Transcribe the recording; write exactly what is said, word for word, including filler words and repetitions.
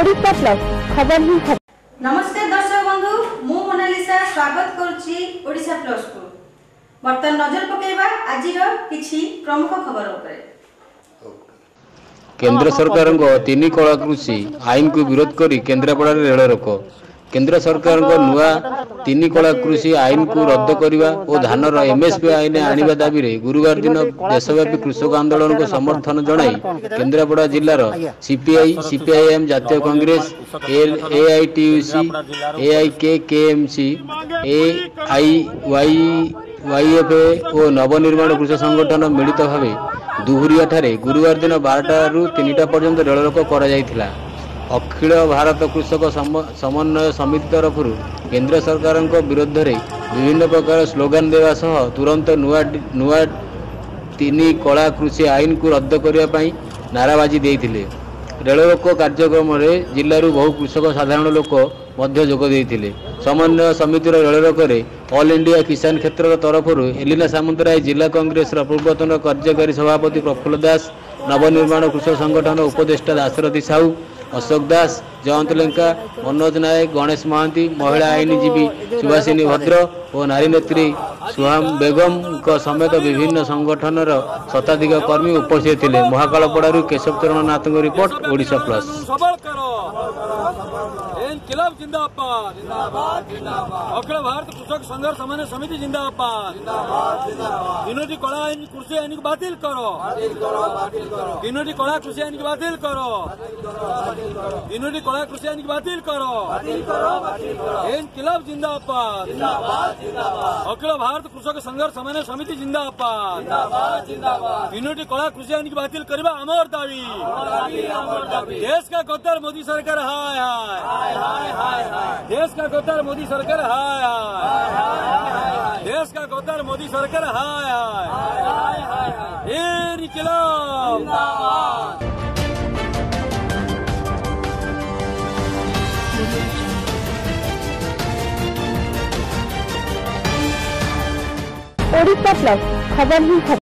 Odisha plus खबर ही खबर। नमस्कार दर्शक बंधु, मु मोनालिसा स्वागत करुच्ची ओडिशा प्लस को। बर्तमान नजर पकेबा आजिर किछि प्रमुख खबर उपरे। केंद्र सरकार तीन कला कृषि आईन को विरोध करी केन्द्रापड़ा रेल रोक। केंद्र सरकार नुआ तीन कला कृषि आईन को रद्द करने और धानर एमएसपी आईन आने दाबी में गुरुवार दिन देशव्यापी कृषक आंदोलन को समर्थन जनाई केन्द्रापड़ा जिलार सीपीआई सीपीआईएम जातीय कांग्रेस एआईटीयूसी एआईकेकेएमसी एआईवाईवाईएफए और नवनिर्माण कृषक संगठन मिलित भाव दुहुरिया ठारे गुरुवार दिन बारटा रु तीनटा पर्यंत रेल रोक करा। अखिल भारत कृषक समन्वय समिति तरफ केंद्र सरकार विरोध में विभिन्न प्रकार स्लोगान देवा सह तुरंत नुआ नुआ तीन कला कृषि आईन को रद्द करने नाराबाजी देते। रेल रोक कार्यक्रम में जिलूर बहु कृषक साधारण लोक जोग देते। समन्वय समितिर रेल रोक ऑल इंडिया किसान क्षेत्र तरफ एलिना सामंतराय जिला कांग्रेस पूर्वतन कार्यकारी सभापति प्रफुल्ल दास नवनिर्माण कृषक संगठन उपदेष्टा दाशरथी साहू अशोक दास जयंत लेंका मनोज नायक गणेश महांती महिला आईनजीवी सुभाषिनी भद्र और नारी नेत्री सुहाम बेगम समेत विभिन्न संगठन शताधिक कर्मी उपस्थित थे। महाकालपड़ारू केशव चरण नाथ रिपोर्ट ओडिशा प्लस। अखिल भारत कृषक संघर्ष समन्वय समिति जिंदाबाद। तीनोटी कला आईन कृषि आईन को बातिल करो। तीनोटी कला कृषि आईन को बातिल करो। तीनोटी कला कृषि आईन को बातिल करो। इनकलाब जिंदाबाद। अखिल भारत कृषक संघर्ष समन्वय समिति जिंदाबाद। तीनोटी कला कृषि आईन को बातिल करवा अमर दावी। देश का गद्दार मोदी सरकार हाय हाय। देश का गद्दार मोदी सरकार हाय हाय। देश का गद्दार मोदी सरकार हाय हाय। इनकलाब ओडिशा प्लस खबर ही खबर।